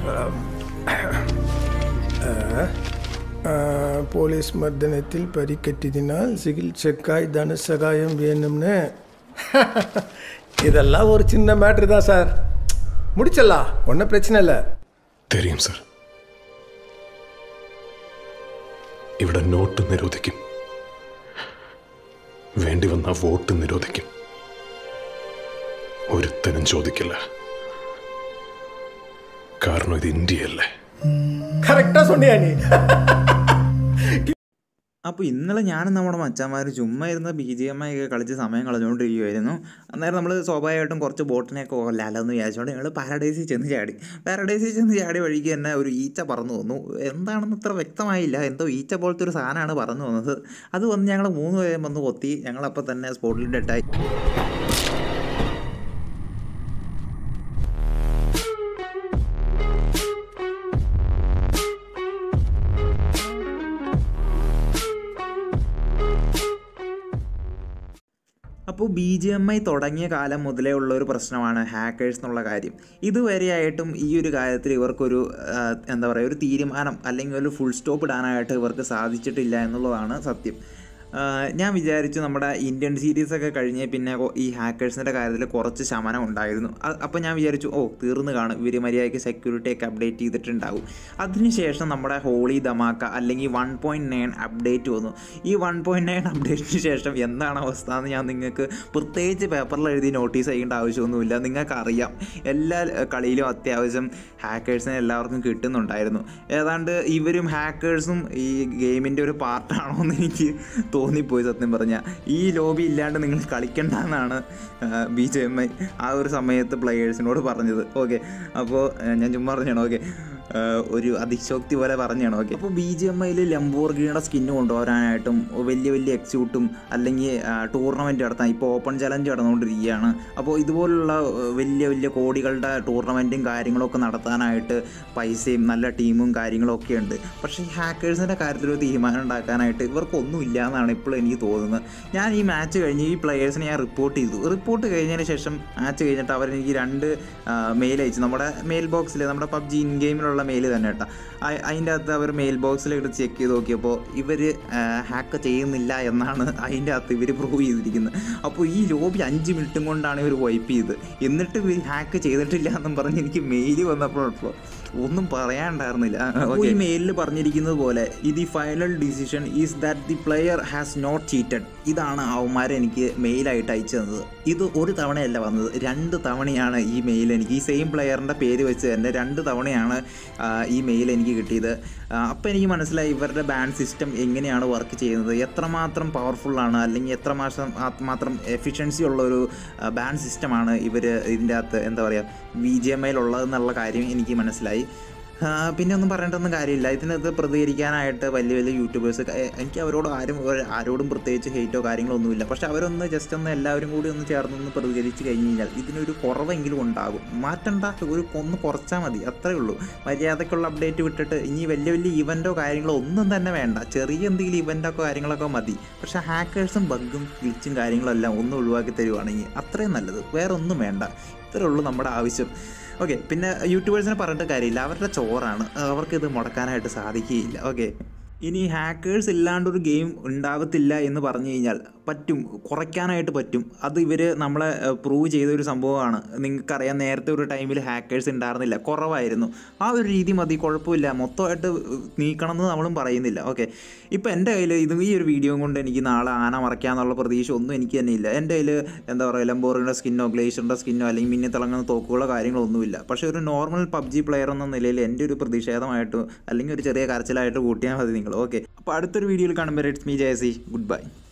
Police മർദ്ദനത്തിൽ പരിക്കേറ്റതിനാൽ ചികിത്സക്കായി ധനസഹായം വേണമെന്ന്. இதெல்லாம் ஒரு சின்ன மேட்ரு தான் சார். முடிச்சிடலாம், ஒன்றும் பிரச்சனை இல்லை. தெரியும் സാർ. ഇവിടെ നോട്ട് നിരോധിക്കും, വേണ്ടി വന്ന വോട്ട് നിരോധിക്കും. ഒരുത്തനും ചോദിക്കില്ല, കാരണം ഇത് ഇന്ത്യയല്ലേ. കറക്റ്റാ சொன்னியா നീ. അപ്പോൾ ഇന്നലെ ഞാനും നമ്മുടെ മച്ചാന്മാർ ചുമ്മാ ഇരുന്ന് BGMI ഒക്കെ കളിച്ച് സമയം കളഞ്ഞുകൊണ്ടിരിക്കുമായിരുന്നു. അന്നേരം നമ്മൾ സ്വാഭാവികമായിട്ടും കുറച്ച് ബോട്ടിനെയൊക്കെ കൊല്ലാലെന്ന് വിചാരിച്ചുകൊണ്ട് ഞങ്ങൾ പാരഡൈസിൽ ചെന്ന് ചാടി വഴിക്ക് തന്നെ ഒരു ഈച്ച പറന്നു വന്നു. എന്താണെന്ന് ഇത്ര വ്യക്തമായില്ല, എന്തോ ഈച്ച പോലത്തെ ഒരു സാധനമാണ് പറന്നു വന്നത്. അത് വന്ന് ഞങ്ങൾ 3 പേരും വന്ന് കൊത്തി. ഞങ്ങളപ്പോൾ തന്നെ സ്പോട്ടിൽ ഡെഡായി. അപ്പോൾ BGMI തുടങ്ങിയ കാലം മുതലേ ഉള്ള ഒരു പ്രശ്നമാണ് ഹാക്കേഴ്സ് എന്നുള്ള കാര്യം. ഇതുവരെയായിട്ടും ഈ ഒരു കാര്യത്തിൽ ഇവർക്കൊരു എന്താ പറയുക, ഒരു തീരുമാനം അല്ലെങ്കിൽ ഒരു ഫുൾ സ്റ്റോപ്പ് ഇടാനായിട്ട് ഇവർക്ക് സാധിച്ചിട്ടില്ല എന്നുള്ളതാണ് സത്യം. ഞാൻ വിചാരിച്ചു നമ്മുടെ ഇന്ത്യൻ സീരീസൊക്കെ കഴിഞ്ഞ് പിന്നെ ഈ ഹാക്കേഴ്സിൻ്റെ കാര്യത്തിൽ കുറച്ച് ശമനം ഉണ്ടായിരുന്നു. അപ്പോൾ ഞാൻ വിചാരിച്ചു തീർന്നു കാണും, ഇവർ മര്യാദയ്ക്ക് സെക്യൂരിറ്റിയൊക്കെ അപ്ഡേറ്റ് ചെയ്തിട്ടുണ്ടാവും. അതിനുശേഷം നമ്മുടെ ഹോളി ധമാക്ക അല്ലെങ്കിൽ 1.9 അപ്ഡേറ്റ് വന്നു. ഈ 1.9 അപ്ഡേറ്റിന് ശേഷം എന്താണ് അവസ്ഥ എന്ന് ഞാൻ നിങ്ങൾക്ക് പ്രത്യേകിച്ച് പേപ്പറിൽ എഴുതി നോട്ടീസ് ചെയ്യേണ്ട ആവശ്യമൊന്നുമില്ല. നിങ്ങൾക്കറിയാം, എല്ലാ കളിയിലും അത്യാവശ്യം ഹാക്കേഴ്സിനെ എല്ലാവർക്കും കിട്ടുന്നുണ്ടായിരുന്നു. ഏതാണ്ട് ഇവരും ഹാക്കേഴ്സും ഈ ഗെയിമിൻ്റെ ഒരു പാർട്ടാണോ എന്ന് എനിക്ക് തോന്നിപ്പോയി സത്യം പറഞ്ഞാൽ. ഈ ലോബി ഇല്ലാണ്ട് നിങ്ങൾ കളിക്കണ്ട എന്നാണ് BGMI ആ ഒരു സമയത്ത് പ്ലെയേഴ്സിനോട് പറഞ്ഞത്. ഓക്കെ, അപ്പോൾ ഞാൻ ചുമ്മാ പറഞ്ഞാണ്. ഓക്കെ, ഒരു അതിശോക്തി പോലെ പറഞ്ഞാണ്. ഓക്കെ, അപ്പോൾ BGMIയിൽ ലംബോർഗിനിയുടെ സ്കിന്ന് കൊണ്ടുവരാനായിട്ടും വലിയ എക്സ്യൂട്ടും അല്ലെങ്കിൽ ടൂർണമെൻറ്റ് നടത്താൻ ഇപ്പോൾ ഓപ്പൺ ചലഞ്ച് നടന്നുകൊണ്ടിരിക്കുകയാണ്. അപ്പോൾ ഇതുപോലുള്ള വലിയ കോടികളുടെ ടൂർണമെൻറ്റും കാര്യങ്ങളൊക്കെ നടത്താനായിട്ട് പൈസയും നല്ല ടീമും കാര്യങ്ങളൊക്കെ ഉണ്ട്. പക്ഷേ ഈ ഹാക്കേഴ്സിൻ്റെ കാര്യത്തിലൊരു തീരുമാനം ഉണ്ടാക്കാനായിട്ട് ഇവർക്കൊന്നും ഇല്ല എന്നാണ് ഇപ്പോൾ എനിക്ക് തോന്നുന്നത്. ഞാൻ ഈ മാച്ച് കഴിഞ്ഞ് ഈ പ്ലെയേഴ്സിനെ ഞാൻ റിപ്പോർട്ട് ചെയ്തു. റിപ്പോർട്ട് കഴിഞ്ഞതിന് ശേഷം മാച്ച് കഴിഞ്ഞിട്ട് അവരെനിക്ക് 2 മെയിൽ അയച്ചു. നമ്മുടെ മെയിൽ ബോക്സിൽ, നമ്മുടെ PUBG ഇൻ ഗെയിമിലുള്ള മെയിൽ തന്നെ കേട്ടോ. അതിൻ്റെ അകത്ത് അവർ മെയിൽ ബോക്സിലേക്ക് ചെക്ക് ചെയ്ത് നോക്കിയപ്പോൾ ഇവർ ഹാക്ക് ചെയ്യുന്നില്ല എന്നാണ് അതിൻ്റെ അകത്ത് ഇവർ പ്രൂവ് ചെയ്തിരിക്കുന്നത്. അപ്പോൾ ഈ ലോബി 5 മിനിറ്റും കൊണ്ടാണ് ഇവർ വൈപ്പ് ചെയ്തത്. എന്നിട്ട് ഇവർ ഹാക്ക് ചെയ്തിട്ടില്ല എന്നും പറഞ്ഞ് എനിക്ക് മെയിൽ വന്നപ്പോൾ ഒന്നും പറയാനുണ്ടായിരുന്നില്ല. ഈ മെയിലിൽ പറഞ്ഞിരിക്കുന്നത് പോലെ the final decision is that the player has not cheated. ഇതാണ് അവന്മാരെ എനിക്ക് മെയിലായിട്ട് അയച്ചു തന്നത്. ഇത് ഒരു തവണയല്ല വന്നത്, 2 തവണയാണ് ഈ മെയിൽ എനിക്ക്, ഈ സെയിം പ്ലെയറിൻ്റെ പേര് വെച്ച് തന്നെ 2 തവണയാണ് ഈ മെയിൽ എനിക്ക് കിട്ടിയത്. അപ്പോൾ എനിക്ക് മനസ്സിലായി ഇവരുടെ ബാൻ സിസ്റ്റം എങ്ങനെയാണ് വർക്ക് ചെയ്യുന്നത്, എത്രമാത്രം പവർഫുള്ളാണ്, അല്ലെങ്കിൽ എത്രമാത്രം എഫിഷ്യൻസി ഉള്ളൊരു ബാൻ സിസ്റ്റമാണ് ഇവർ ഇതിൻ്റെ അകത്ത് എന്താ പറയുക BGMIയിൽ ഉള്ളതെന്നുള്ള കാര്യം എനിക്ക് മനസ്സിലായി. പിന്നെ ഒന്നും പറയേണ്ടൊന്നും കാര്യമില്ല. ഇതിനകത്ത് പ്രതികരിക്കാനായിട്ട് വലിയ യൂട്യൂബേഴ്സ്, എനിക്ക് ആരോടും പ്രത്യേകിച്ച് ഹെയ്റ്റോ കാര്യങ്ങളൊന്നുമില്ല. പക്ഷെ അവരൊന്ന് ജസ്റ്റ് ഒന്ന് എല്ലാവരും കൂടി ഒന്ന് ചേർന്നൊന്ന് പ്രതികരിച്ച് കഴിഞ്ഞ് കഴിഞ്ഞാൽ ഇതിനൊരു കുറവെങ്കിലും ഉണ്ടാകും. മാറ്റണ്ട, ഒന്ന് കുറച്ചാൽ മതി, അത്രയേ ഉള്ളൂ. മര്യാദയ്ക്കുള്ള അപ്ഡേറ്റ് വിട്ടിട്ട് ഇനി വലിയ ഇവൻറ്റോ കാര്യങ്ങളോ ഒന്നും തന്നെ വേണ്ട. ചെറിയ എന്തെങ്കിലും ഇവൻറ്റൊക്കെ കാര്യങ്ങളൊക്കെ മതി. പക്ഷേ ഹാക്കേഴ്സും ബഗ്ഗും ഗ്ലിച്ചും കാര്യങ്ങളെല്ലാം ഒന്ന് ഒഴിവാക്കി തരുവാണെങ്കിൽ അത്രയും നല്ലത്. വേറെ ഒന്നും വേണ്ട. ഇത്രയേ ഉള്ളൂ നമ്മുടെ ആവശ്യം. ഓക്കെ, പിന്നെ യൂട്യൂബേഴ്സിനെ പറഞ്ഞിട്ട് കാര്യമില്ല, അവരുടെ ചോറാണ്, അവർക്കിത് മുടക്കാനായിട്ട് സാധിക്കുകയില്ല. ഓക്കെ, ഇനി ഹാക്കേഴ്സ് ഇല്ലാണ്ടൊരു ഗെയിം ഉണ്ടാവത്തില്ല എന്ന് പറഞ്ഞു കഴിഞ്ഞാൽ പറ്റും, കുറയ്ക്കാനായിട്ട് പറ്റും. അത് ഇവർ നമ്മളെ പ്രൂവ് ചെയ്തൊരു സംഭവമാണ്. നിങ്ങൾക്കറിയാം, നേരത്തെ ഒരു ടൈമിൽ ഹാക്കേഴ്സ് ഉണ്ടായിരുന്നില്ല, കുറവായിരുന്നു. ആ ഒരു രീതി മതി, കുഴപ്പമില്ല. മൊത്തമായിട്ട് നീക്കണമെന്ന് നമ്മളും പറയുന്നില്ല. ഓക്കെ, ഇപ്പോൾ എൻ്റെ കയ്യിൽ ഈ ഒരു വീഡിയോ കൊണ്ട് എനിക്ക് നാളെ ആന മറയ്ക്കാന്നുള്ള പ്രതീക്ഷ ഒന്നും എനിക്ക് തന്നെ ഇല്ല. എൻ്റെ കയ്യിൽ എന്താ പറയുക, ലംബോർഗിനിയുടെ സ്കിന്നോ ഗ്ലേഷ്യറിൻ്റെ സ്കിന്നോ അല്ലെങ്കിൽ മിന്നി തിളങ്ങുന്ന തോക്കുകളോ കാര്യങ്ങളൊന്നുമില്ല. പക്ഷേ ഒരു നോർമൽ PUBG പ്ലെയർ എന്ന നിലയിൽ എൻ്റെ ഒരു പ്രതിഷേധമായിട്ട് അല്ലെങ്കിൽ ഒരു ചെറിയ കരച്ചിലായിട്ട് കൂട്ടിയാൽ മതി നിങ്ങൾ. ഓക്കെ, അപ്പോൾ അടുത്തൊരു വീഡിയോയിൽ കാണുമ്പോൾ FedrixJSE, ഗുഡ് ബൈ.